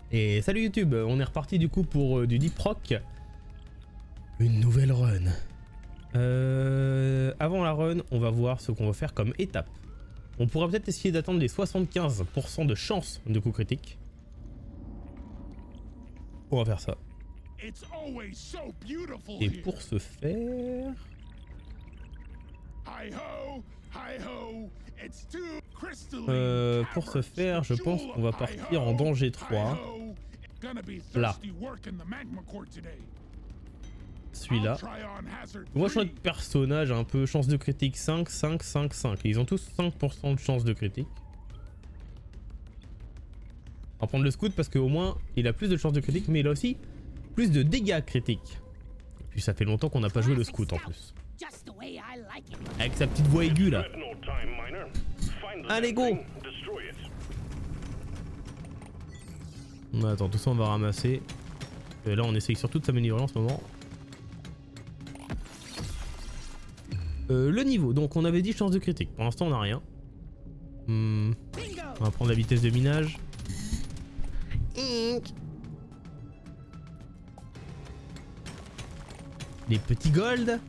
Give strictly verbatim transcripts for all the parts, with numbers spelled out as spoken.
Et salut YouTube, on est reparti du coup pour euh, du Deep Rock. Une nouvelle run. Euh, avant la run, on va voir ce qu'on va faire comme étape. On pourra peut-être essayer d'atteindre les soixante-quinze pour cent de chance de coup critique. On va faire ça. Et pour ce faire... Euh, pour ce faire, je pense qu'on va partir en danger trois. Là. Celui-là. Moi je suis notre personnage un peu chance de critique cinq, cinq, cinq, cinq. Ils ont tous cinq pour cent de chance de critique. On va prendre le scout parce qu'au moins il a plus de chance de critique, mais il a aussi plus de dégâts critiques. Et puis ça fait longtemps qu'on n'a pas joué le scout en plus. Avec sa petite voix aiguë là. Allez go! Attends, tout ça on va ramasser. Et là on essaye surtout de s'améliorer en ce moment. Euh, le niveau, donc on avait dit chance de critique. Pour l'instant on n'a rien. Hmm. On va prendre la vitesse de minage. Les petits golds.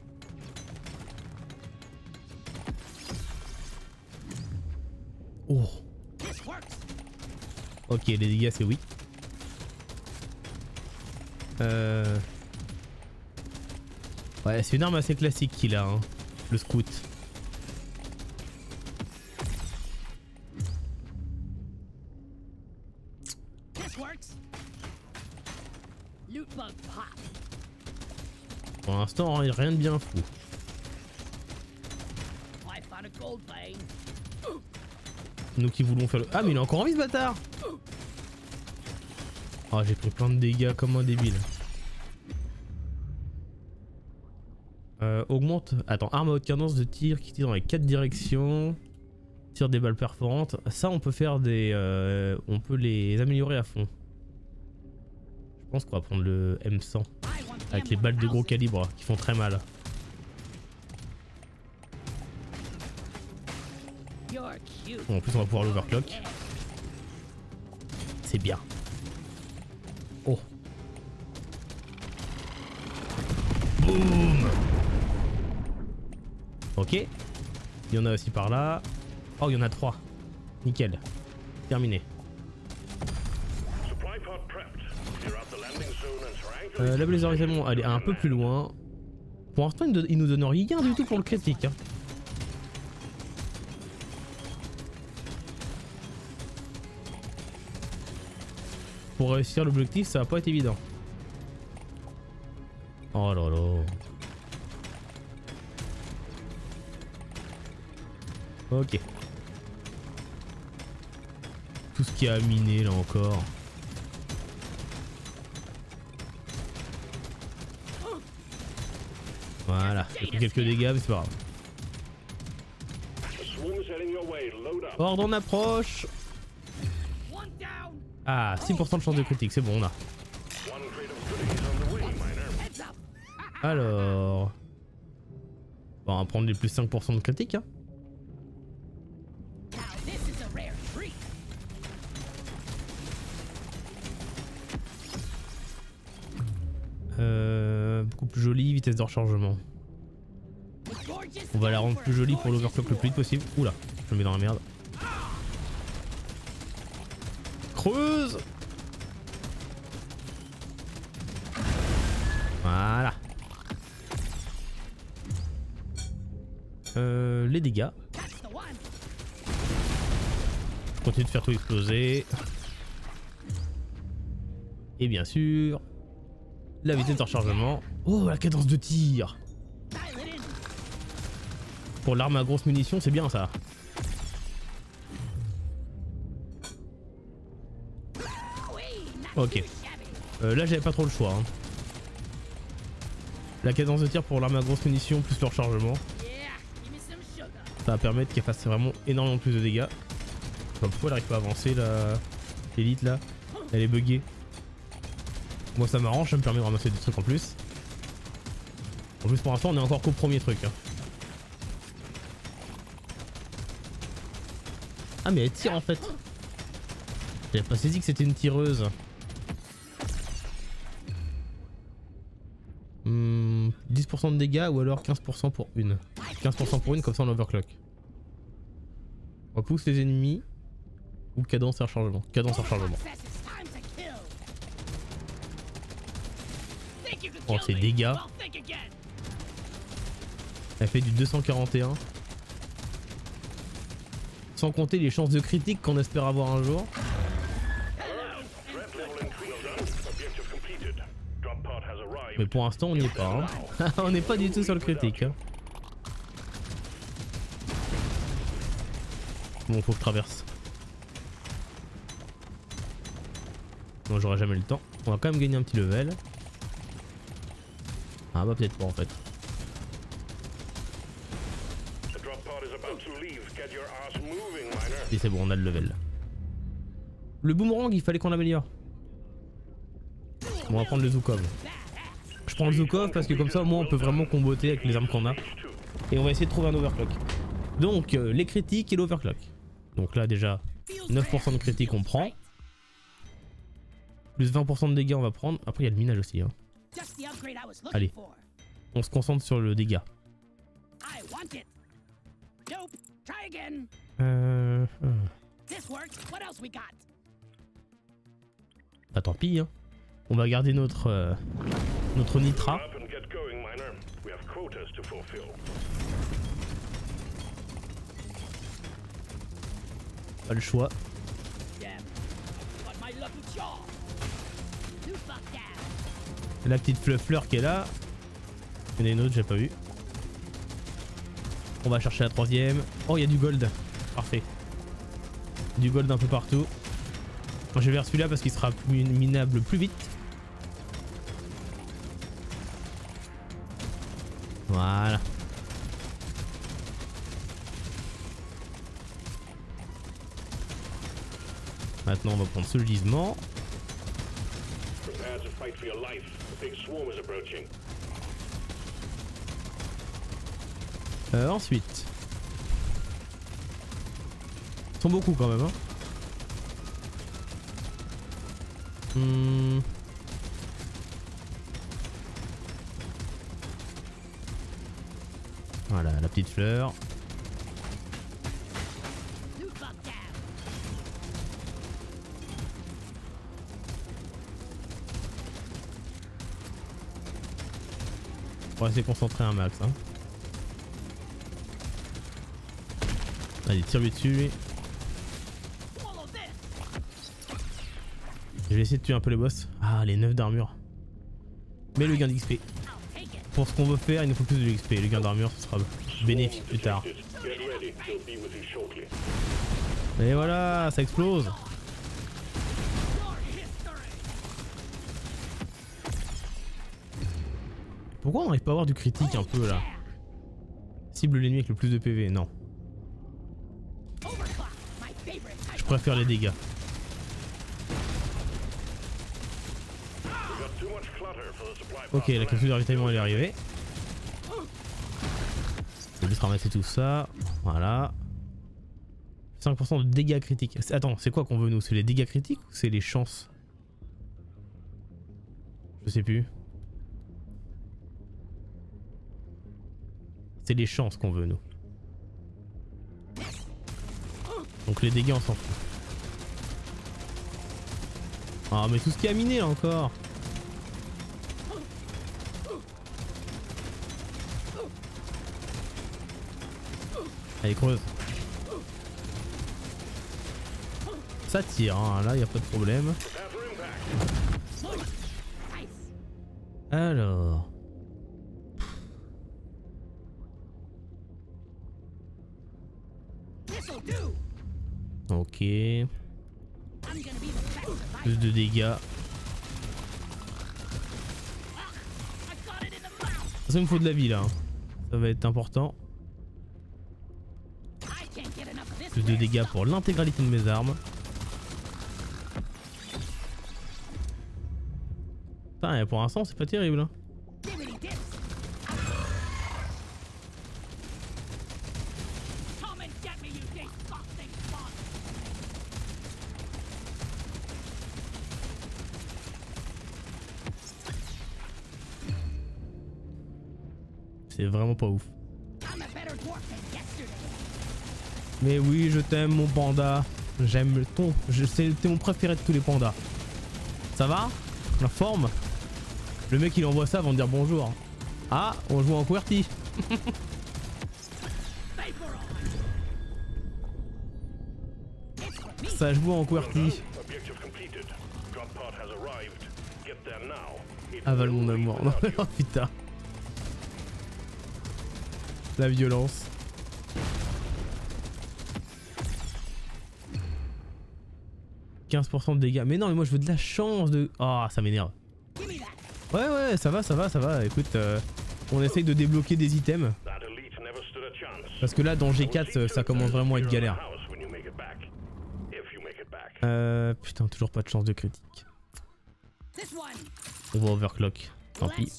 Oh. Ok, les dégâts c'est oui. Euh... Ouais, c'est une arme assez classique qu'il a, hein, le scout. Pour l'instant, rien de bien fou. Nous qui voulons faire le... Ah mais il a encore envie ce bâtard. Oh, j'ai pris plein de dégâts comme un débile. Euh, augmente... Attends, arme à haute cadence de tir qui tire dans les quatre directions. Tire des balles perforantes. Ça on peut faire des... Euh, on peut les améliorer à fond. Je pense qu'on va prendre le M cent. Avec les balles de gros calibre qui font très mal. Bon, en plus on va pouvoir l'overclock. C'est bien. Oh. Boum. Ok. Il y en a aussi par là. Oh, il y en a trois. Nickel. Terminé. Euh, la blazerisation, elle est un peu plus loin. Pour l'instant, il, il nous donne rien du tout pour le critique. Hein. Pour réussir l'objectif, ça va pas être évident. Oh là là. Ok. Tout ce qui a miné là encore. Voilà, j'ai pris quelques dégâts mais c'est pas grave. Ordre en approche. Ah, six pour cent de chance de critique, c'est bon on a. Alors... Bon, on va prendre les plus cinq pour cent de critique hein. Euh, beaucoup plus jolie, vitesse de rechargement. On va la rendre plus jolie pour l'overclock le plus vite possible. Oula, je me mets dans la merde. Creuse. Voilà. Euh, les dégâts. Je continue de faire tout exploser. Et bien sûr... La vitesse de rechargement. Oh, la cadence de tir. Pour l'arme à grosse munition, c'est bien ça. Ok. Euh, là, j'avais pas trop le choix. Hein. La cadence de tir pour l'arme à grosse munition plus le rechargement. Ça va permettre qu'elle fasse vraiment énormément plus de dégâts. Je sais pas pourquoi elle arrive pas à avancer, la... l'élite là. Elle est buggée. Moi ça m'arrange, ça me permet de ramasser des trucs en plus. En plus pour l'instant on est encore qu'au premier truc. Hein. Ah mais elle tire en fait. J'avais pas saisi que c'était une tireuse. Hmm, dix pour cent de dégâts ou alors quinze pour cent pour une. quinze pour cent pour une, comme ça on overclock. On repousse les ennemis. Ou cadence et rechargement. Cadence et rechargement. Oh, c'est dégâts. Elle fait du deux cent quarante et un. Sans compter les chances de critique qu'on espère avoir un jour. Mais pour l'instant on n'y est pas. Hein. On n'est pas du tout sur le critique. Hein. Bon, faut que je traverse. Bon, j'aurai jamais le temps. On va quand même gagner un petit level. Ah bah peut-être pas en fait. Et c'est bon, on a le level. Le boomerang, il fallait qu'on l'améliore. Bon, on va prendre le Zukov. Je prends le Zukov parce que comme ça au moins on peut vraiment comboter avec les armes qu'on a. Et on va essayer de trouver un overclock. Donc euh, les critiques et l'overclock. Donc là déjà neuf pour cent de critiques on prend. Plus vingt pour cent de dégâts on va prendre. Après il y a le minage aussi. Hein. Allez. On se concentre sur le dégât. Euh... Bah tant pis hein. On va garder notre euh, notre nitra. Pas le choix. La petite fleur qui est là. Il y en a une autre, j'ai pas vu. On va chercher la troisième. Oh, il y a du gold. Parfait. Du gold un peu partout. Je vais vers celui-là parce qu'il sera plus minable plus vite. Voilà. Maintenant on va prendre ce gisement. Euh, ensuite. Ils sont beaucoup quand même hein. Hmm. Voilà la petite fleur. On va essayer de concentrer un max hein. Allez, tire-lui dessus lui. Je vais essayer de tuer un peu les boss. Ah, les neuf d'armure. Mais le gain d'X P. Pour ce qu'on veut faire, il nous faut plus de X P. Le gain d'armure, ce sera bénéfique plus tard. Et voilà, ça explose. Pourquoi on n'arrive pas à avoir du critique un peu là? Cible l'ennemi avec le plus de P V, non. Je préfère les dégâts. Ok, la capsule de ravitaillement elle est arrivée. Je vais juste ramasser tout ça. Voilà. cinq pour cent de dégâts critiques. Attends, c'est quoi qu'on veut nous? C'est les dégâts critiques ou c'est les chances? Je sais plus. C'est les chances qu'on veut nous. Donc les dégâts on s'en fout. Ah mais tout ce qui a miné là encore. Allez creuse. Ça tire hein, là y a pas de problème. Alors. Ok. Plus de dégâts. Ça me faut de la vie là. Hein. Ça va être important. Plus de dégâts pour l'intégralité de mes armes. Putain, pour l'instant c'est pas terrible. Hein. C'est vraiment pas ouf. Mais oui, je t'aime mon panda. J'aime ton... C'est mon préféré de tous les pandas. Ça va? La forme? Le mec il envoie ça avant de dire bonjour. Ah, on joue en QWERTY. Ça joue en QWERTY. Avale mon amour. Non, oh, putain. La violence. quinze pour cent de dégâts. Mais non, mais moi je veux de la chance de... Ah, oh, ça m'énerve. Ouais, ouais, ça va, ça va, ça va. Écoute, euh, on essaye de débloquer des items. Parce que là, dans G quatre, ça commence vraiment à être galère. Euh... Putain, toujours pas de chance de critique. On va overclock. Tant pis.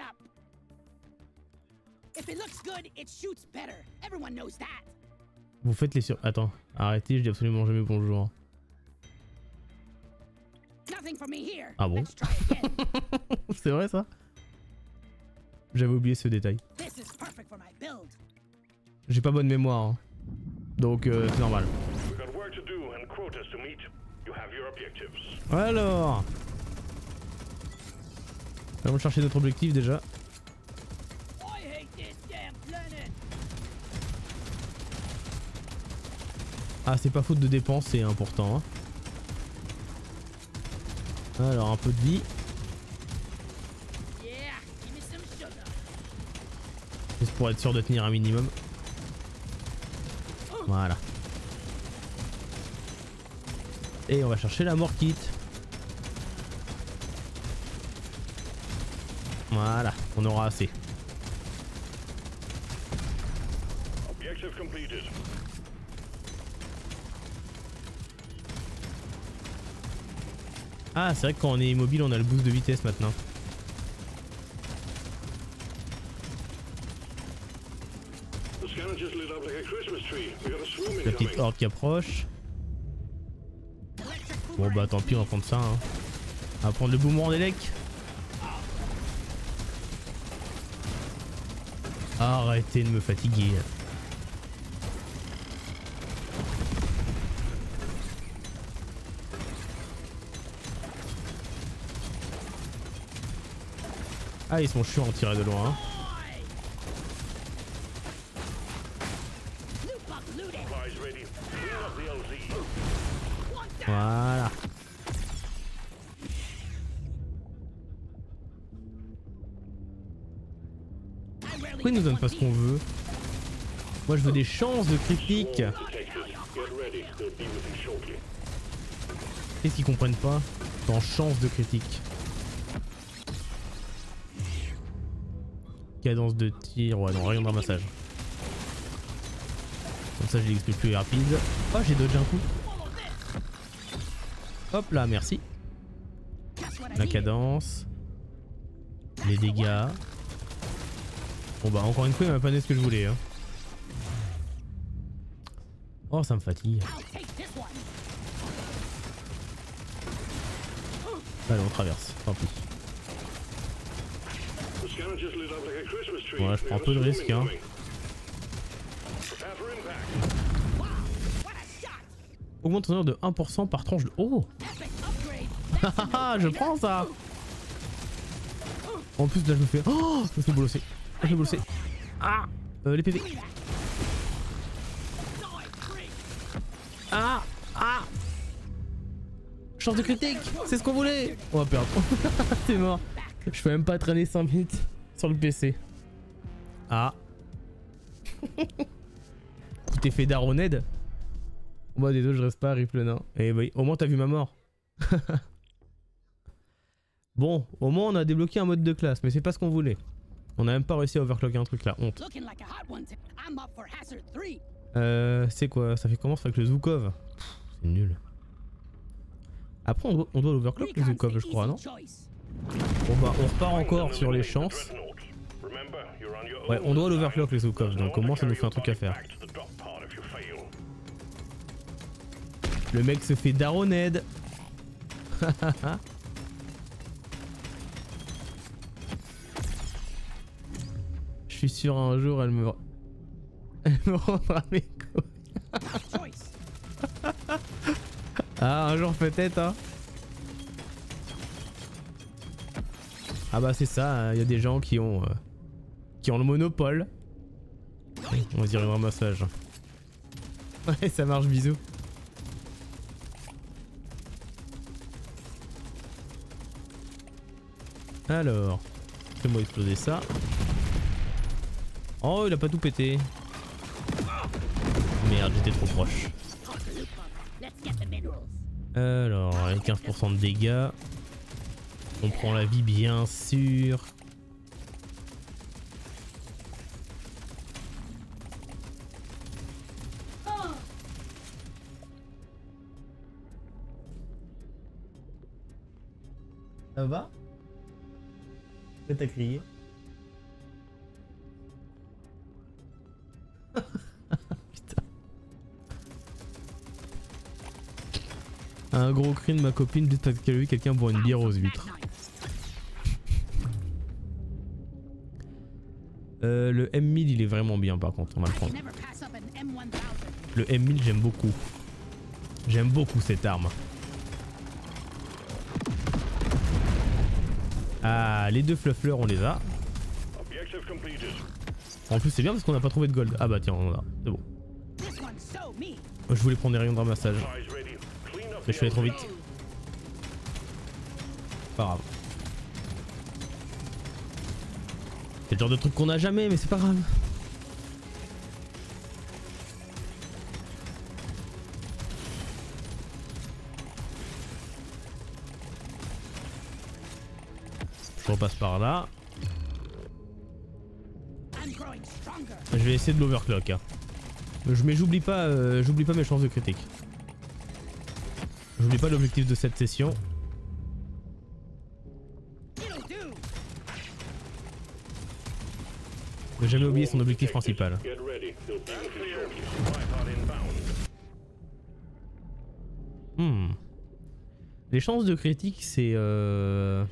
Vous faites les sur... Attends, arrêtez, je dis absolument jamais bonjour. Ah bon? C'est vrai ça? J'avais oublié ce détail. J'ai pas bonne mémoire, hein. Donc euh, c'est normal. Alors, allons chercher notre objectif déjà. Ah, c'est pas faute de dépenses, c'est important, hein. Alors, un peu de vie. Juste pour être sûr de tenir un minimum. Voilà. Et on va chercher la mort kit. Voilà, on aura assez. Ah, c'est vrai que quand on est immobile, on a le boost de vitesse maintenant. La petite horde qui approche. Bon bah tant pis, on va prendre ça, hein. On va prendre le boomerang des lecs. Arrêtez de me fatiguer. Ah, ils sont chiants à tirer de loin, hein. Voilà. Pourquoi ils nous donnent pas ce qu'on veut? Moi je veux des chances de critique. Qu'est-ce qu'ils comprennent pas dans chance de critique? Cadence de tir, ouais non, rien de ramassage. Comme ça j'ai l'expé plus rapide. Oh, j'ai dodgé un coup. Hop là, merci. La cadence. Les dégâts. Bon bah encore une fois il m'a pas donné ce que je voulais, hein. Oh, ça me fatigue. Allez, on traverse, tant pis. Ouais, je prends un peu de risque, hein. Augmente ton heure de un pour cent par tranche de... Oh. Je prends ça. En plus là je me fais... Oh, je me fais bolosser. Je me fais bolosser. Ah, euh, les P V. Ah. Ah. Chance de critique. C'est ce qu'on voulait. On va perdre. C'est mort. Je peux même pas traîner cinq minutes sur le P C. Ah. Tu t'es fait daroned. Moi des deux je reste pas, rip le nain. Et oui, au moins t'as vu ma mort. Bon, au moins on a débloqué un mode de classe, mais c'est pas ce qu'on voulait. On a même pas réussi à overclocker un truc là, honte. Euh, c'est quoi? Ça fait comment avec le Zhukov? C'est nul. Après on doit, on doit l'overclock le Zhukov je crois, non? Bon bah on repart encore sur les chances. Ouais, on doit l'overclock les Zhukov, donc au moins ça nous fait un truc à faire. Le mec se fait daroned. Je suis sûr un jour elle me... Elle me rendra mes couilles. Ah, un jour peut-être, hein. Ah bah c'est ça, il y a des gens qui ont... Euh, qui ont le monopole. On va dire un ramassage. Ouais, ça marche, bisous. Alors, fais-moi exploser ça. Oh, il a pas tout pété. Merde, j'étais trop proche. Alors, avec quinze pour cent de dégâts. On prend la vie, bien sûr. Ça va? Pourquoi t'as crié? Putain. Un gros cri de ma copine juste parce qu'elle a vu quelqu'un boire une bière aux huîtres. Euh, le M mille il est vraiment bien par contre, on va le prendre. Le M mille j'aime beaucoup. J'aime beaucoup cette arme. Ah, les deux fluffleurs on les a. En plus c'est bien parce qu'on n'a pas trouvé de gold. Ah bah tiens on en a, c'est bon. Je voulais prendre des rayons de ramassage. Mais je suis allé trop vite. Pas grave. C'est le genre de truc qu'on a jamais mais c'est pas grave. Je repasse par là. Je vais essayer de l'overclock. Hein. Mais j'oublie pas, euh, j'oublie pas mes chances de critique. J'oublie pas l'objectif de cette session. Ne jamais oublier son objectif principal. Hmm. Les chances de critique c'est... Euh...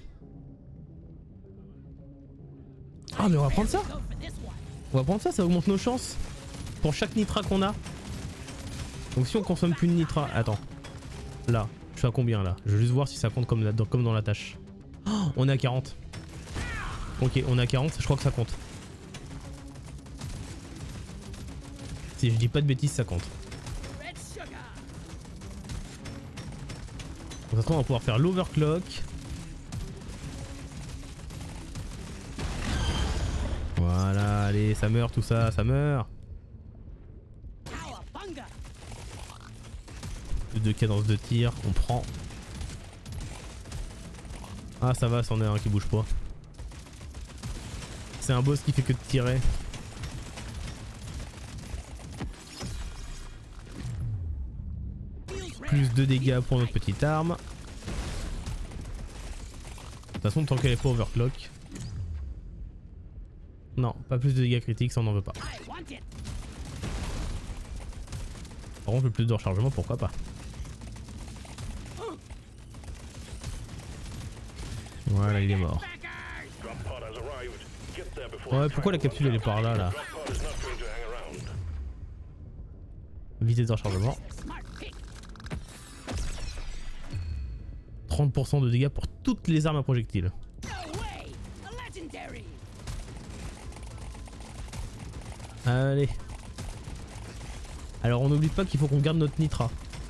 Ah mais on va prendre ça. On va prendre ça, ça augmente nos chances. Pour chaque nitra qu'on a. Donc si on consomme plus de nitra... Attends. Là, je suis à combien là? Je veux juste voir si ça compte comme, là, comme dans la tâche. Oh, on est à quarante. Ok, on est à quarante, je crois que ça compte. Si je dis pas de bêtises, ça compte. Donc après on va pouvoir faire l'overclock. Voilà, allez, ça meurt tout ça, ça meurt. Plus de cadence de tir, on prend. Ah ça va, c'en est un qui bouge pas. C'est un boss qui fait que de tirer. Plus de dégâts pour notre petite arme. De toute façon, tant qu'elle est pas overclock. Non, pas plus de dégâts critiques, ça on n'en veut pas. Par contre, le plus de rechargement, pourquoi pas. Voilà, il est mort. Ouais, pourquoi la capsule elle est par là, là? Vitesse de rechargement. trente pour cent de dégâts pour toutes les armes à projectiles. Allez. Alors on n'oublie pas qu'il faut qu'on garde notre nitra.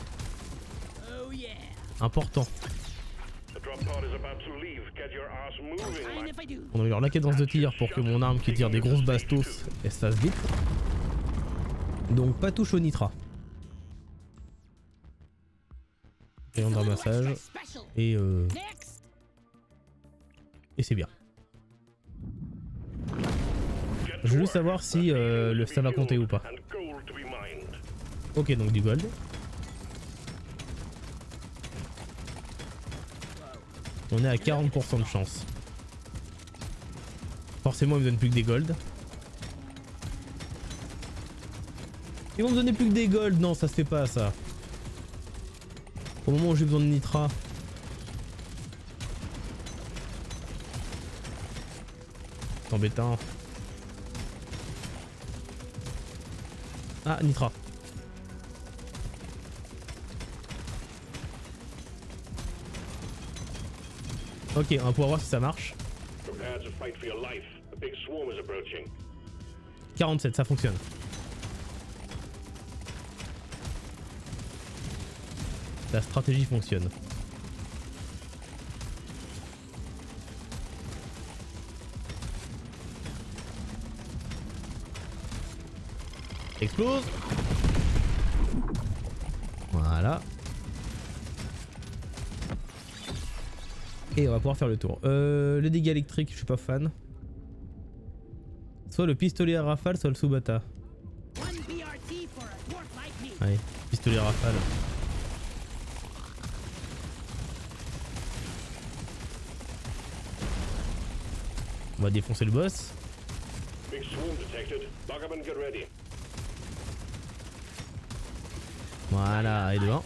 Important. On a eu la cadence de tir pour que mon arme qui tire des grosses bastos elle se fasse vite. Donc pas touche au nitra. Rayon de ramassage. Et euh... Et c'est bien. Je veux juste savoir si euh, le ça va compter ou pas. Ok, donc du gold. On est à quarante pour cent de chance. Forcément, il me donne plus que des gold. Ils vont me donner plus que des gold. Non, ça se fait pas ça. Au moment où j'ai besoin de nitra. C'est embêtant. Ah, Nitra. Ok, on va pouvoir voir si ça marche. quarante-sept, ça fonctionne. La stratégie fonctionne. Explose. Voilà. Et on va pouvoir faire le tour. Euh, le dégât électrique, je suis pas fan. Soit le pistolet à rafale, soit le Subata. Allez, pistolet à rafale. On va défoncer le boss. Voilà, et devant.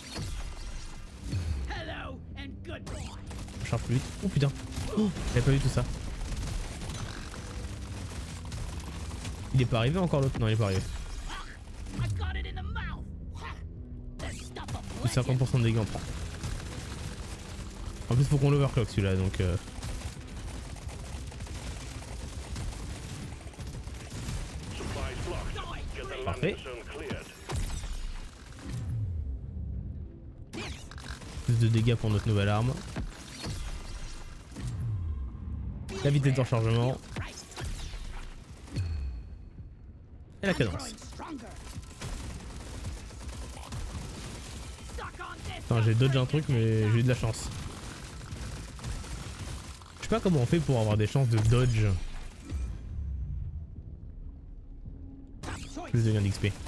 On charge plus vite. Oh putain. Oh, j'avais pas vu tout ça. Il est pas arrivé encore l'autre? Non, il est pas arrivé. Plus cinquante pour cent de dégâts en prend. En plus faut qu'on l'overclock celui-là donc euh... Parfait. Plus de dégâts pour notre nouvelle arme. La vitesse de rechargement. Et la cadence. Enfin, j'ai dodge un truc mais j'ai eu de la chance. Je sais pas comment on fait pour avoir des chances de dodge. Plus de gain d'X P.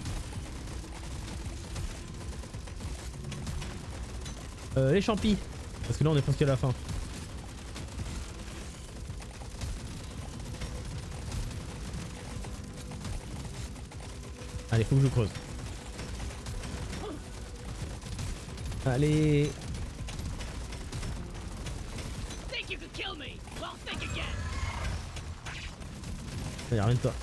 Euh, les champis. Parce que là on est presque à la fin. Allez, faut que je creuse. Allez. Y'a rien de toi.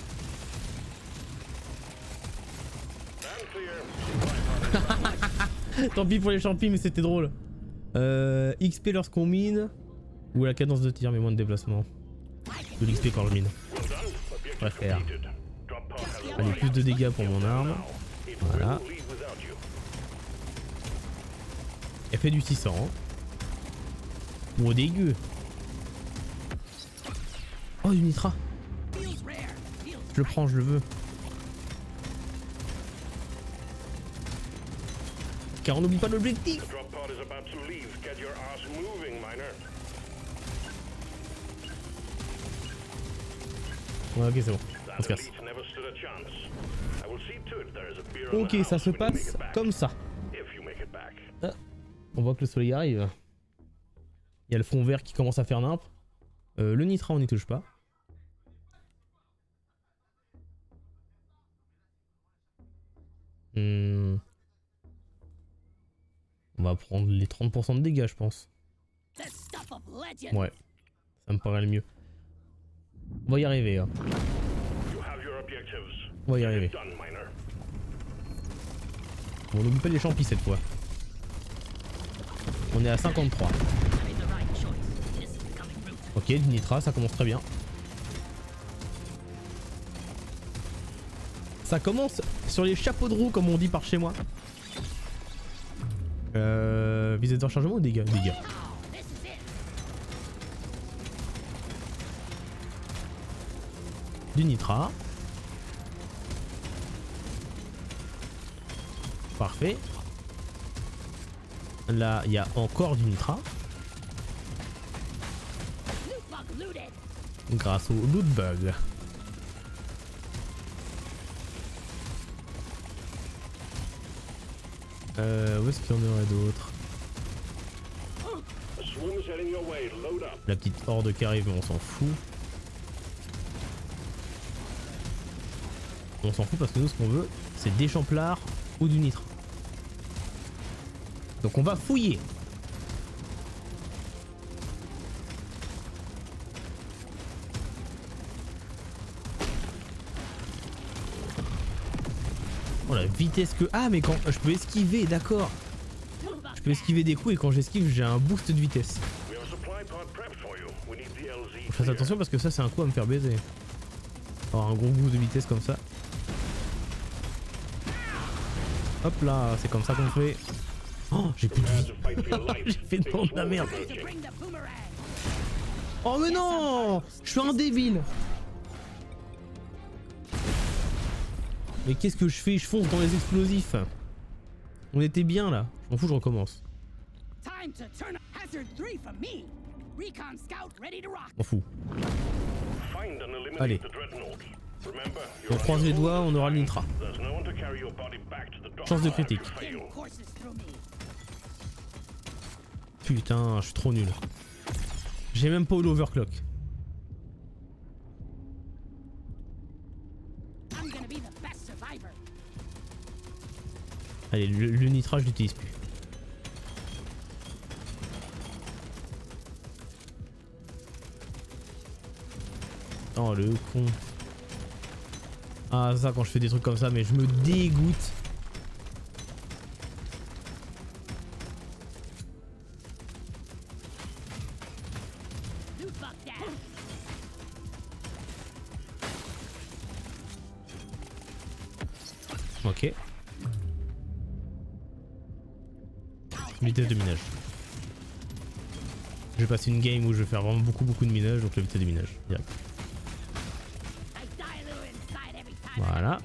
Tant pis pour les champis, mais c'était drôle. Euh, X P lorsqu'on mine. Ou la cadence de tir, mais moins de déplacement. De l'X P quand je mine. Je préfère. Allez, plus de dégâts pour mon arme. Voilà. Elle fait du six cents. Oh, dégueu. Oh, du nitra. Je le prends, je le veux. Car on n'oublie pas l'objectif. Ouais, ok, c'est bon. On se casse. Ok, ça se passe comme ça. Ah, on voit que le soleil arrive. Il y a le fond vert qui commence à faire nimp. Euh, le nitra, on n'y touche pas. Hmm. On va prendre les trente pour cent de dégâts, je pense. Ouais, ça me paraît le mieux. On va y arriver. Hein. On va y arriver. Bon, on n'oublie pas les champis cette fois. On est à cinquante-trois. Ok, du nitra, ça commence très bien. Ça commence sur les chapeaux de roue, comme on dit par chez moi. Euh, visée de rechargement ou dégâts? Dégâts. Du nitra. Parfait. Là, il y a encore du nitra. Grâce au loot bug. Euh, où est-ce qu'il y en aurait d'autres? La petite horde qui arrive, mais on s'en fout. On s'en fout parce que nous, ce qu'on veut, c'est des champlards ou du nitra. Donc on va fouiller. vitesse que... Ah mais quand je peux esquiver, d'accord. Je peux esquiver des coups et quand j'esquive j'ai un boost de vitesse. Je fasse attention parce que ça c'est un coup à me faire baiser. Alors un gros boost de vitesse comme ça. Hop là, c'est comme ça qu'on fait. Oh, j'ai plus de vie. J'ai fait de la merde. Oh mais non, je suis un débile. Mais qu'est-ce que je fais? Je fonce dans les explosifs. On était bien là. Je m'en fous, je recommence. M'en fous. Allez. On croise les doigts, on aura le nitra. Chance de critique. Putain, je suis trop nul. J'ai même pas eu l'overclock. Allez, le, le nitra je l'utilise plus. Oh le con. Ah ça quand je fais des trucs comme ça mais je me dégoûte. Ok. Vitesse de minage. Je vais passer une game où je vais faire vraiment beaucoup beaucoup de minage, donc la vitesse de minage direct. Voilà.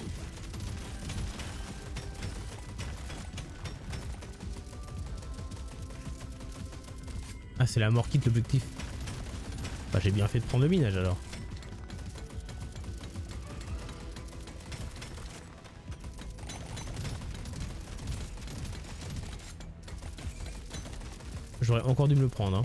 Ah c'est la mort quitte l'objectif. Bah j'ai bien fait de prendre le minage alors. J'aurais encore dû me le prendre hein.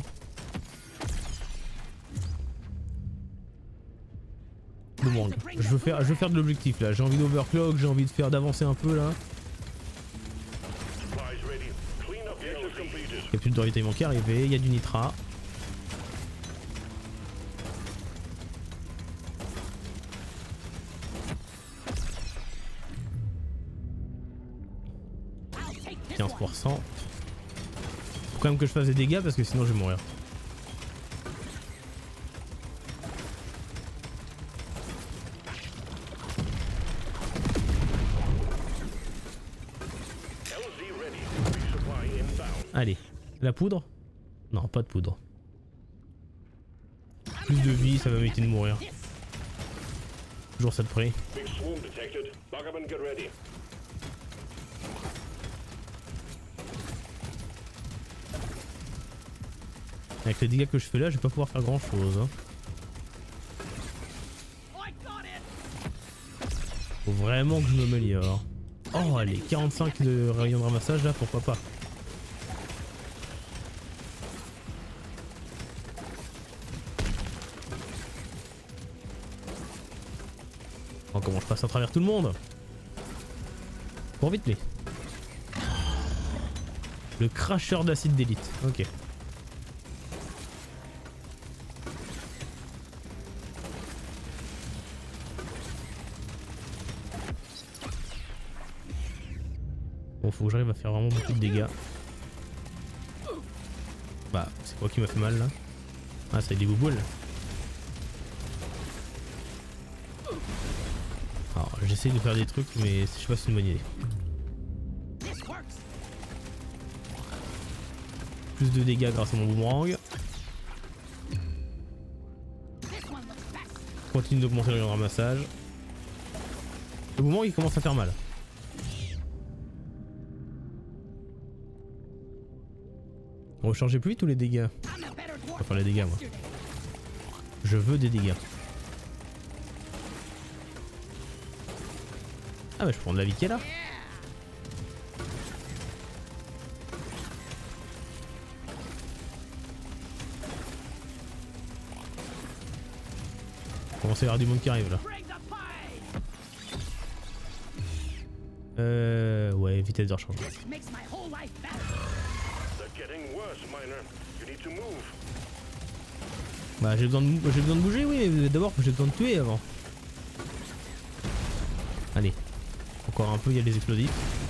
Bon, je veux faire, je veux faire de l'objectif là. J'ai envie d'overclock, j'ai envie de faire d'avancer un peu là. Capture de ravitaillement qui est arrivé, il y a du nitra. quinze pour cent. Faut quand même que je fasse des dégâts parce que sinon je vais mourir. Allez, la poudre? Non, pas de poudre. Plus de vie, ça va m'éviter de mourir. Toujours ça de près. Avec les dégâts que je fais là, je vais pas pouvoir faire grand chose. Hein. Faut vraiment que je m'améliore. Oh, allez, quarante-cinq de rayon de ramassage là, pourquoi pas. Oh, comment je passe à travers tout le monde? Cours vite, les. Le cracheur d'acide d'élite. Ok. Bon, faut que j'arrive à faire vraiment beaucoup de dégâts. Bah, c'est quoi qui m'a fait mal là? Ah, c'est des bouboules. Alors, j'essaie de faire des trucs, mais je sais pas si c'est une bonne idée. Plus de dégâts grâce à mon boomerang. Continue d'augmenter le ramassage. Le boomerang il commence à faire mal. On va changer plus vite ou les dégâts? On va faire les dégâts moi. Je veux des dégâts. Ah bah je prends de la vie qui est là. Commence à y avoir du monde qui arrive là. Euh... Ouais, vitesse de recharge. Bah j'ai besoin, de... j'ai besoin de bouger oui, mais d'abord j'ai besoin de tuer avant. Allez. Encore un peu, il y a les explosifs.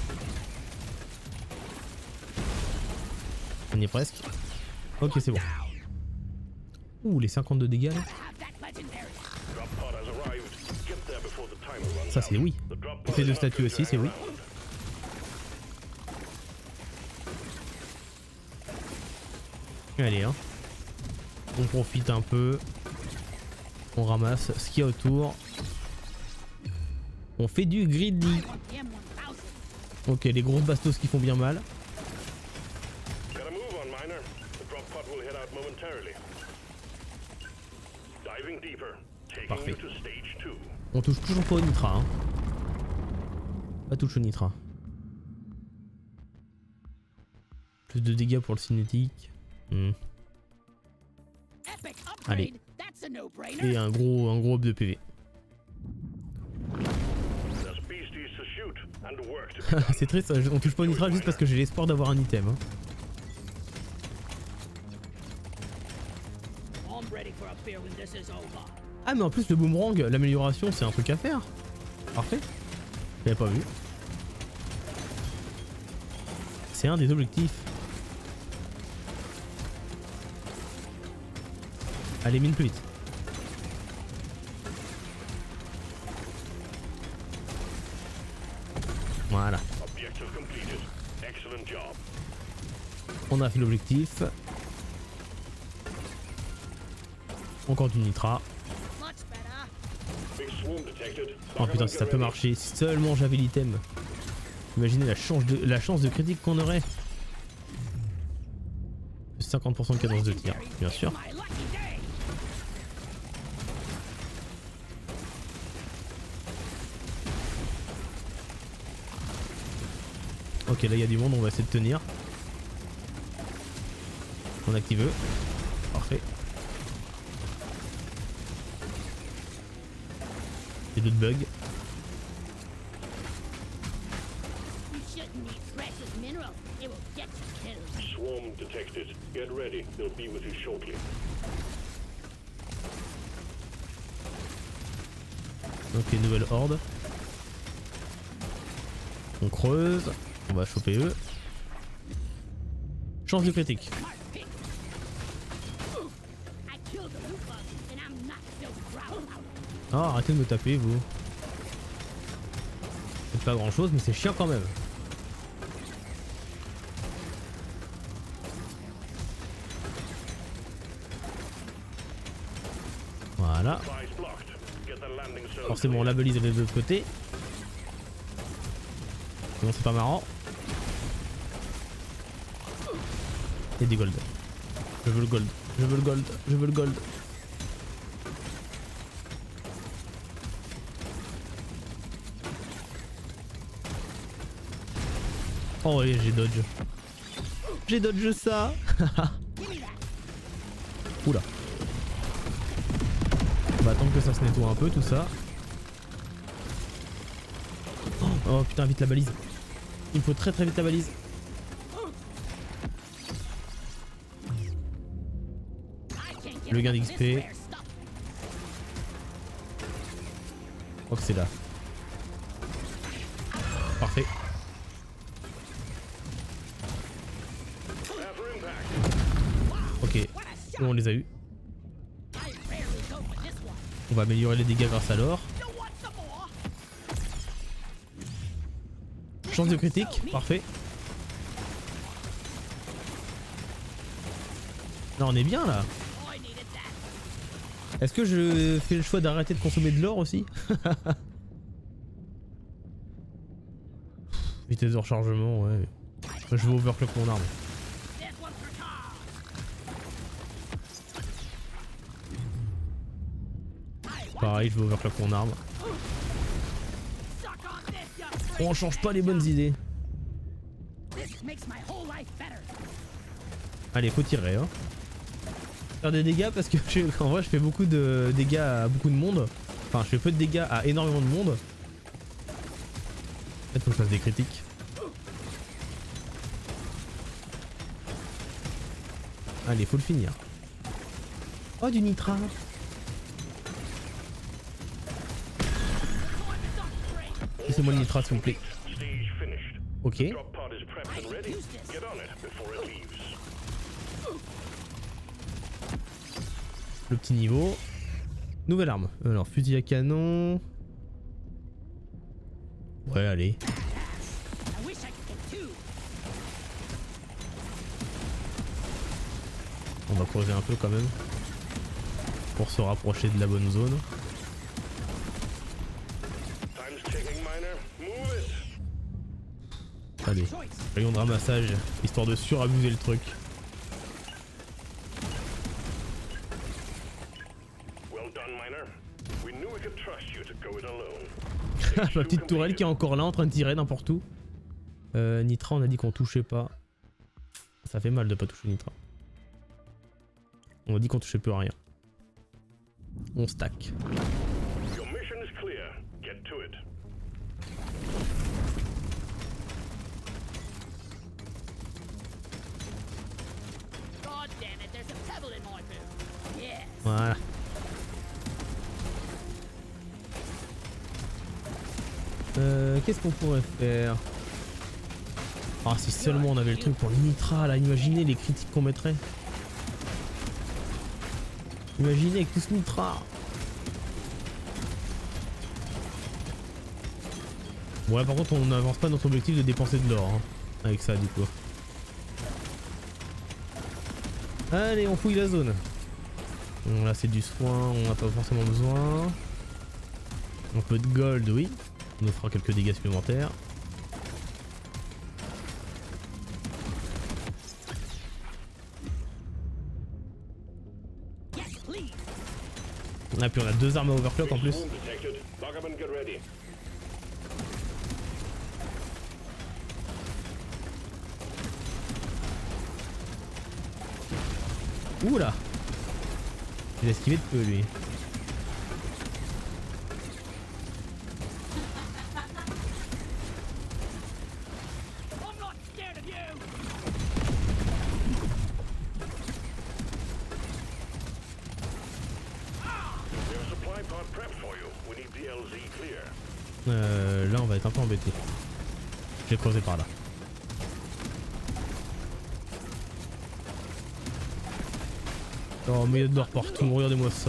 On y est presque. Ok, c'est bon. Ouh, les cinquante-deux dégâts là. Ça c'est oui. Effet de statue aussi, c'est oui. Allez, hein. On profite un peu. On ramasse ce qu'il y a autour. On fait du greedy. Ok, les grosses bastos qui font bien mal. Parfait. On touche toujours pas au nitra. Hein. Pas touche au nitra. Plus de dégâts pour le cinétique. Hmm. Allez. Et un gros, un gros up de P V. C'est triste, on touche pas au nitra juste parce que j'ai l'espoir d'avoir un item. Hein. Ah mais en plus le boomerang, l'amélioration c'est un truc à faire. Parfait. J'avais pas vu. C'est un des objectifs. Allez, mine plus vite. Voilà. On a fait l'objectif. Encore du nitra. Oh putain, si ça peut marcher, si seulement j'avais l'item. Imaginez la chance de, la chance de critique qu'on aurait. cinquante pour cent de cadence de tir, bien sûr. Ok, là il y a du monde, on va essayer de tenir. On active eux. Parfait. Il y a d'autres bugs. Ok, nouvelle horde. On creuse. On va choper eux. Chance de critique. Oh, arrêtez de me taper, vous. C'est pas grand chose, mais c'est chiant quand même. Voilà. Forcément, la balise elle est de l'autre côté. Sinon, c'est pas marrant. Et des gold. Je veux le gold. Je veux le gold. Je veux le gold. Oh oui, j'ai dodge. J'ai dodge ça. Oula. On va attendre que ça se nettoie un peu tout ça. Oh, oh putain, vite la balise. Il me faut très très vite la balise. Le gain d'X P. Je crois que c'est là. Parfait. Ok, on les a eu. On va améliorer les dégâts grâce à l'or. Chance de critique, parfait. Là on est bien là. Est-ce que je fais le choix d'arrêter de consommer de l'or aussi? Vitesse de rechargement, ouais. Je vais overclock mon arme. Pareil, je vais overclock mon arme. On change pas les bonnes idées. Allez, faut tirer, hein. Faire des dégâts parce que je, en vrai je fais beaucoup de dégâts à beaucoup de monde. Enfin, je fais peu de dégâts à énormément de monde. En fait, faut que je fasse des critiques. Allez, faut le finir. Oh, du nitra. Remplissez-moi le nitrat s'il vous plaît. Ok. Le petit niveau. Nouvelle arme. Alors fusil à canon. Ouais allez. On va creuser un peu quand même. Pour se rapprocher de la bonne zone. Allez, rayon de ramassage, histoire de surabuser le truc. Ma petite tourelle qui est encore là en train de tirer n'importe où. Euh, Nitra, on a dit qu'on touchait pas. Ça fait mal de pas toucher Nitra. On a dit qu'on touchait plus à rien. On stack. Voilà. Euh, Qu'est-ce qu'on pourrait faire? Ah, si seulement on avait le truc pour le nitrat là, imaginez les critiques qu'on mettrait. Imaginez avec tout ce nitrat. Bon là par contre on n'avance pas notre objectif de dépenser de l'or hein, avec ça du coup. Allez on fouille la zone. Bon, là c'est du soin, on n'a pas forcément besoin. Un peu de gold oui, on nous fera quelques dégâts supplémentaires. Ah puis on a deux armes à overclock en plus. Ouh là, il a esquivé de peu lui. Euh, là on va être un peu embêté. Je vais creuser par là. Oh mais il y a de l'or partout, regardez-moi ça.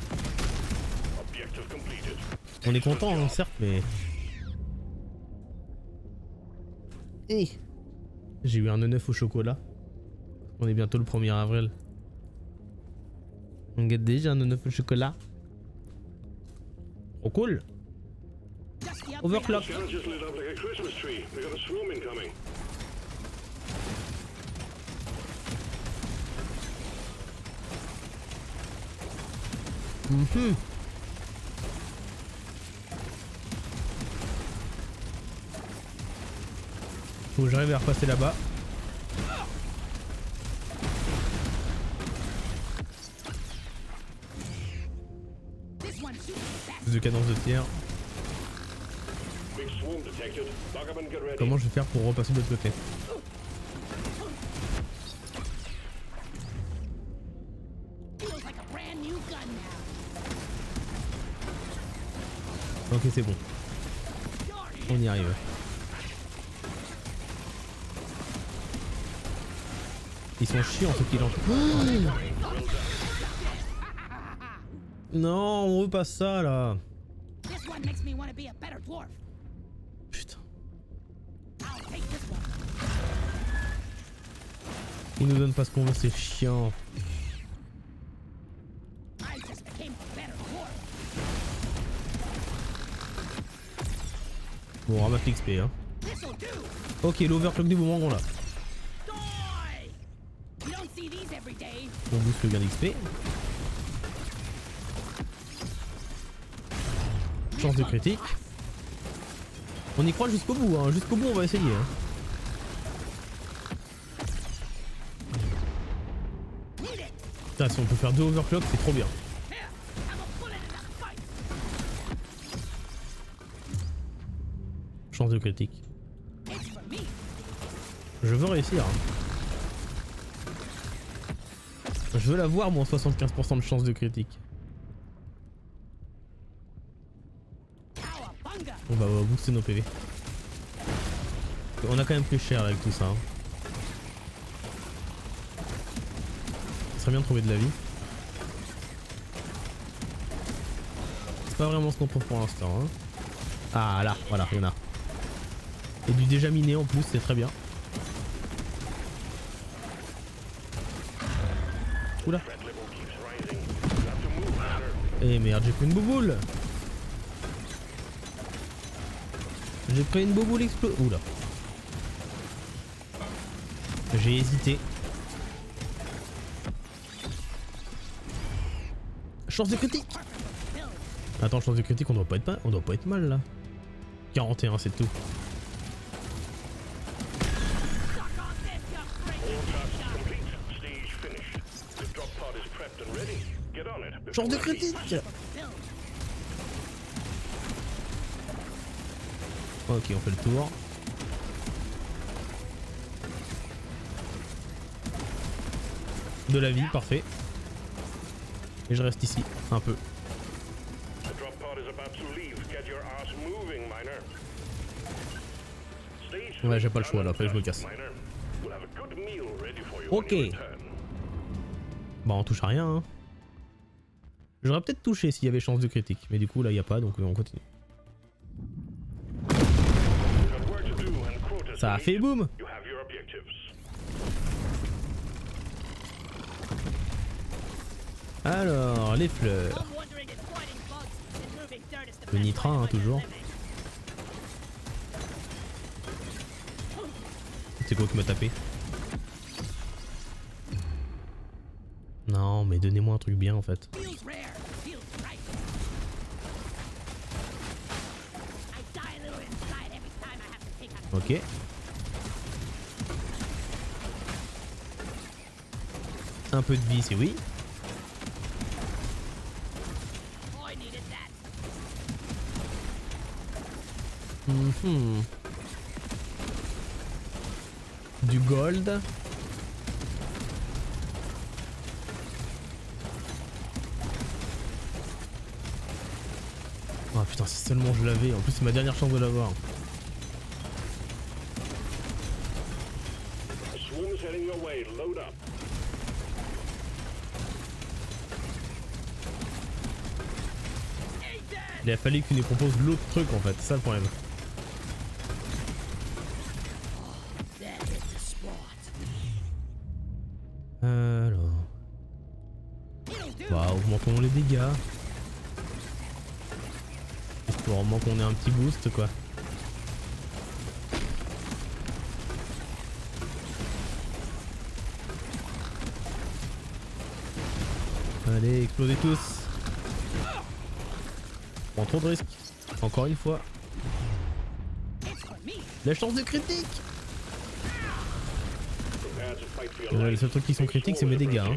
On est content hein, certes mais... Hey. J'ai eu un œuf au chocolat. On est bientôt le premier avril. On gagne déjà un œuf au chocolat. Oh cool. Overclock. Mm-hmm. Faut que j'arrive à repasser là-bas. Plus de cadence de tir. Comment je vais faire pour repasser de l'autre côté? Ok c'est bon. On y arrive. Ils sont chiants ceux qui lancent. Oh non, on veut pas ça là. Putain. Ils nous donnent pas ce qu'on veut, c'est chiant. Bon, on ramasse l'X P hein. Ok, l'overclock du boomerang là. On booste le gain d'X P. Chance de critique. On y croit jusqu'au bout, hein. Jusqu'au bout on va essayer. Hein. Putain, si on peut faire deux overclocks, c'est trop bien. Chance de critique. Je veux réussir. Hein. Je veux l'avoir moi, soixante-quinze pour cent de chance de critique. On va booster nos P V. On a quand même pris cher là, avec tout ça. Hein. Ce serait bien de trouver de la vie. C'est pas vraiment ce qu'on trouve pour l'instant. Hein. Ah là, voilà, il y en a. Et du déjà miné en plus, c'est très bien. Oula. Eh merde, j'ai pris une bouboule. J'ai pris une bouboule explose. Oula. J'ai hésité. Chance de critique. Attends, chance de critique, on doit pas être, on doit pas être mal là. quarante et un, c'est tout. Chance de critique. Ok, on fait le tour. De la vie, parfait. Et je reste ici, un peu. Ouais, j'ai pas le choix là, après je me casse. Ok. Bon, on touche à rien. Hein. J'aurais peut-être touché s'il y avait chance de critique, mais du coup là il n'y a pas, donc on continue. Ça a fait boum. Alors, les fleurs. Le nitrat, hein, toujours. C'est quoi qui m'a tapé? Non, mais donnez-moi un truc bien en fait. Ok. Un peu de vie, c'est oui. Mmh. Du gold. Oh putain, si seulement je l'avais. En plus, c'est ma dernière chance de l'avoir. Il a fallu qu'il nous propose l'autre truc en fait, c'est ça le problème. Alors... Bah, augmentons les dégâts. Pour au moins qu'on ait un petit boost quoi. Allez, explosez tous. Prends trop de risques. Encore une fois. La chance de critique. euh, Les seuls trucs qui sont critiques c'est mes dégâts hein.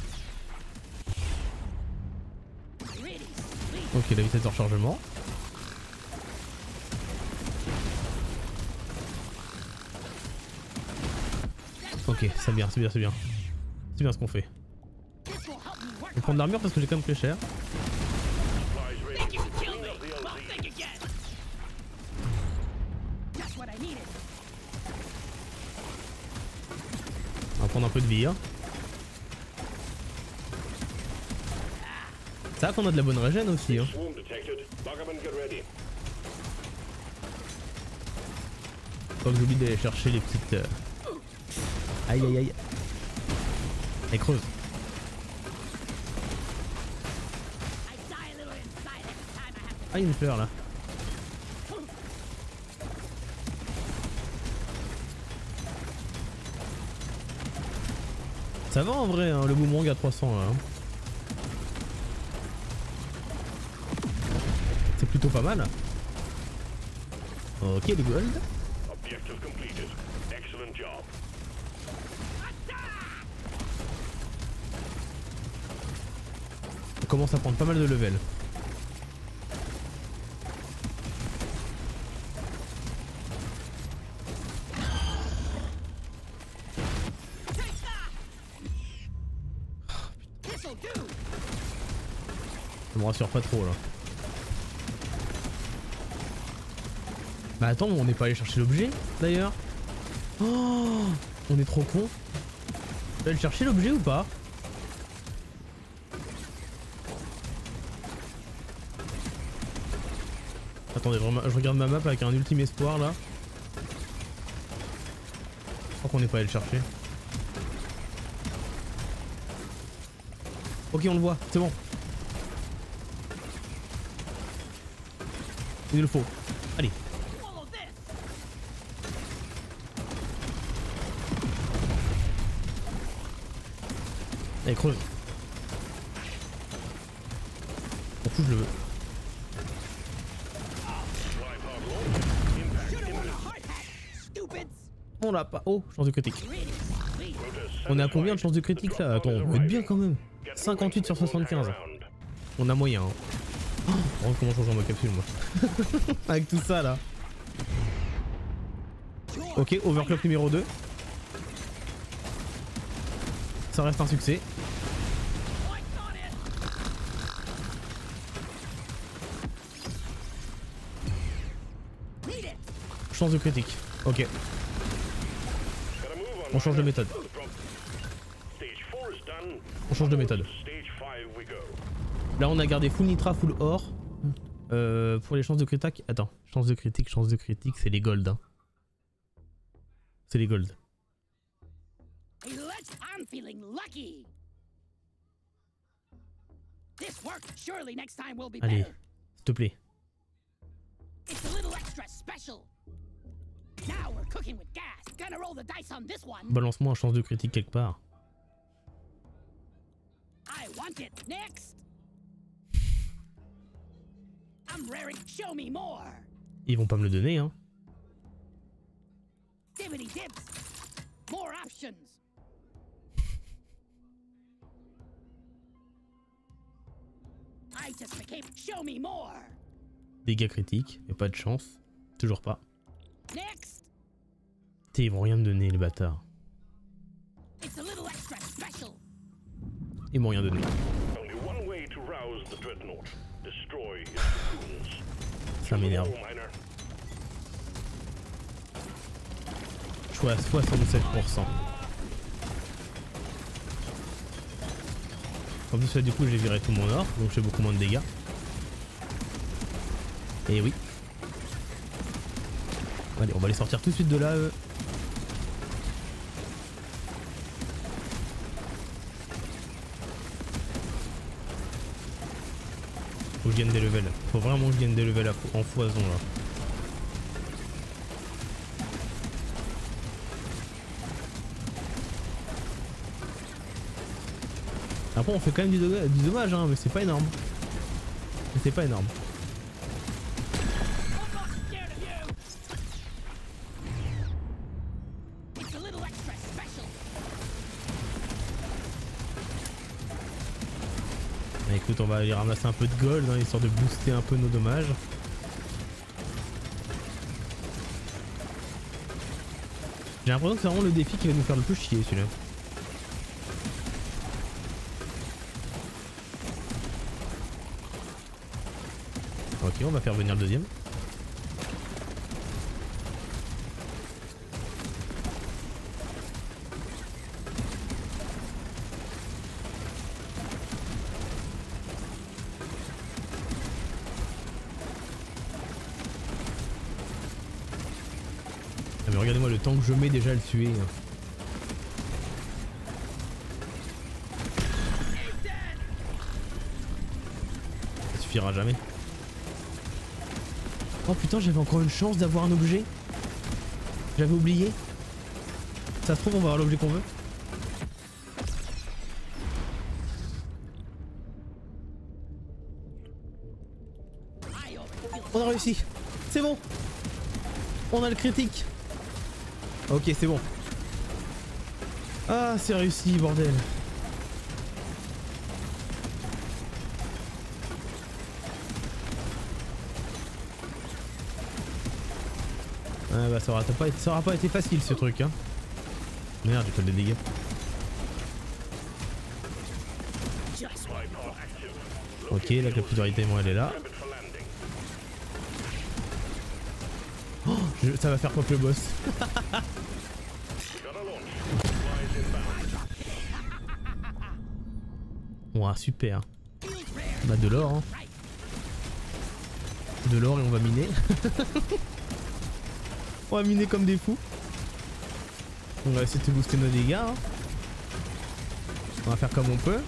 Ok, la vitesse de rechargement. Ok, c'est bien, c'est bien, c'est bien. C'est bien ce qu'on fait. Je vais prendre l'armure parce que j'ai quand même pris cher. On va prendre un peu de vie. Hein. C'est vrai qu'on a de la bonne régène aussi. Hein. Faut que j'oublie d'aller chercher les petites... Euh... Aïe aïe aïe. Elle creuse. Ah, il y a une fleur là. Ça va en vrai, hein, le boomerang à trois cents là. Hein. C'est plutôt pas mal. Ok, le gold. On commence à prendre pas mal de level. Ça me rassure pas trop là. Bah attends, on n'est pas allé chercher l'objet d'ailleurs. Oh, on est trop con. Tu vas aller chercher l'objet ou pas? Attendez, je regarde ma map avec un ultime espoir là. Je crois qu'on n'est pas allé le chercher. Ok, on le voit, c'est bon. Il nous le faut. Allez. Allez, creuse. M'en fous, je le veux. On l'a pas. Oh, chance de critique. On est à combien de chance de critique là? Attends, on va être bien quand même. cinquante-huit sur soixante-quinze. On a moyen. Hein. Oh, comment changer ma capsule moi. Avec tout ça là. Ok, overclock numéro deux. Ça reste un succès. Chance de critique. Ok. On change de méthode. On change de méthode. Là on a gardé full nitra, full or. Euh, pour les chances de critique. Attends, chance de critique, chance de critique, c'est les gold. Hein. C'est les gold. Allez, s'il te plaît. Balance-moi un chance de critique quelque part. Ils vont pas me le donner, hein. Dégâts critiques, mais pas de chance. Toujours pas. T'sais, ils vont rien me donner, les bâtards. Ils m'ont rien donné. Ça m'énerve. Je suis à soixante-sept pour cent. En plus là du coup j'ai viré tout mon or, donc j'ai beaucoup moins de dégâts. Et oui. Allez, on va les sortir tout de suite de là eux. Faut que je gagne des levels. Faut vraiment que je gagne des levels en foison là. Après on fait quand même du, dommage, du dommage hein, mais c'est pas énorme. Mais c'est pas énorme. Bah, écoute, on va aller ramasser un peu de gold hein, histoire de booster un peu nos dommages. J'ai l'impression que c'est vraiment le défi qui va nous faire le plus chier celui-là. Ok, on va faire venir le deuxième. Ah mais regardez-moi le temps que je mets déjà à le tuer. Ça suffira jamais. Oh putain, j'avais encore une chance d'avoir un objet. J'avais oublié. Ça se trouve, on va avoir l'objet qu'on veut. On a réussi. C'est bon. On a le critique. Ok, c'est bon. Ah, c'est réussi, bordel. Ah bah ça aura pas été, ça aura pas été facile ce truc hein. Merde, j'ai fait des dégâts. Ok, la capturité moi elle est là. Oh, je, ça va faire quoi que le boss. Ouah, super. Bah de l'or hein. De l'or et on va miner. On va miner comme des fous. On va essayer de booster nos dégâts hein. On va faire comme on peut.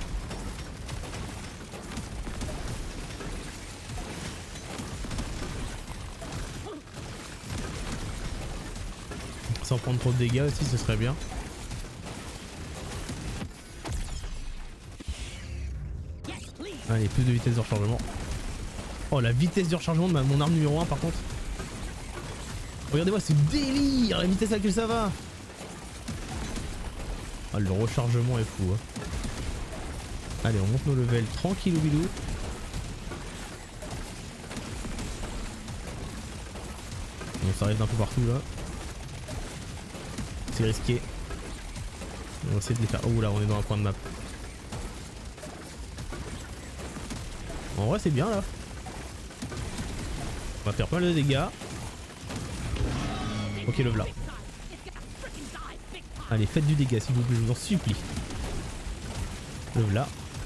Sans prendre trop de dégâts aussi, ce serait bien. Allez, plus de vitesse de rechargement. Oh, la vitesse de rechargement de ma, mon arme numéro un par contre. Regardez-moi ce délire, la vitesse à laquelle ça va. Ah, le rechargement est fou. Hein. Allez, on monte nos levels tranquille ou bilou. Bon, ça arrive d'un peu partout là. C'est risqué. On va essayer de les faire. Oh là, on est dans un coin de map. En vrai, c'est bien là. On va faire pas de dégâts. Ok, le voilà. Allez, faites du dégât s'il vous plaît, je vous en supplie. Le voilà.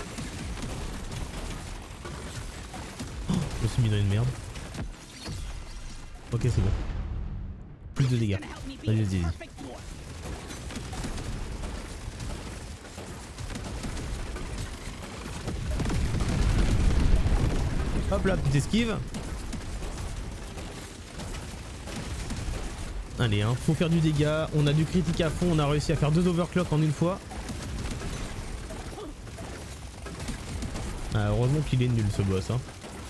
Oh, je me suis mis dans une merde. Ok, c'est bon. Plus de dégâts. Allez, vas-y, vas-y. Hop là, petite esquive. Allez, hein, faut faire du dégât. On a du critique à fond. On a réussi à faire deux overclock en une fois. Ah, heureusement qu'il est nul ce boss. Hein.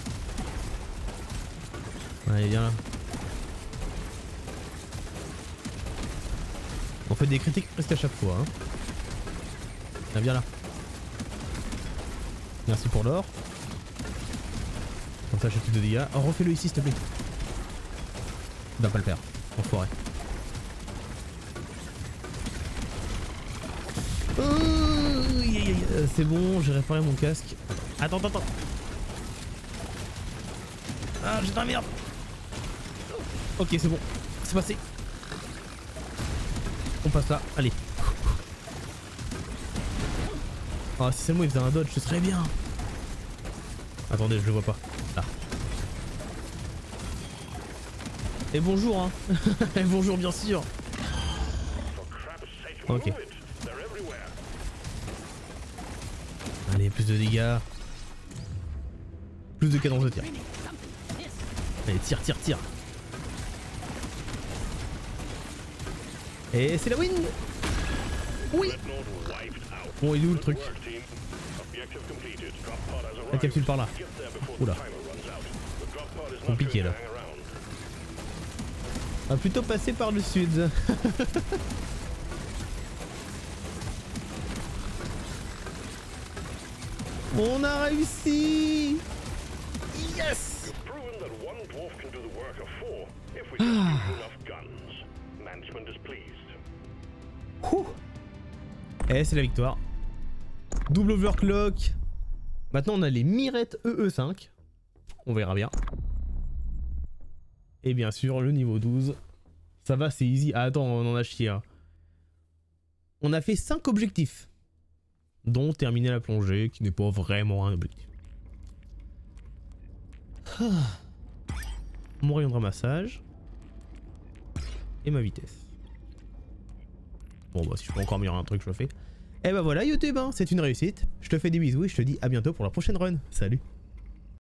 Allez, viens là. On fait des critiques presque à chaque fois. Hein. Ah, viens là. Merci pour l'or. Comme ça, j'ai plus de dégâts. Oh, refais-le ici, s'il te plaît. Il va pas le faire. Enfoiré. Oh, c'est bon, j'ai réparé mon casque. Attends, attends, attends. Ah, j'ai de la merde. Ok, c'est bon. C'est passé. On passe là. Allez. Ah, si seulement il faisait un dodge, ce serait bien. Attendez, je le vois pas. Là. Et bonjour, hein. Et bonjour, bien sûr. Ok. Allez, plus de dégâts. Plus de cadence de tir. Allez, tire, tire, tire. Et c'est la win. Oui. Bon, il est où le truc? La capsule par là. Oula. Compliqué là. On va plutôt passer par le sud. On a réussi. Yes. Ah. Ouh. Et c'est la victoire. Double overclock. Maintenant on a les mirettes E E cinq. On verra bien. Et bien sûr le niveau douze. Ça va, c'est easy. Ah, attends, on en a chié. Hein. On a fait cinq objectifs. Dont terminer la plongée, qui n'est pas vraiment un objectif. Ah. Mon rayon de ramassage. Et ma vitesse. Bon bah si je peux encore améliorer un truc, je le fais. Et bah voilà YouTube, hein, c'est une réussite. Je te fais des bisous et je te dis à bientôt pour la prochaine run. Salut.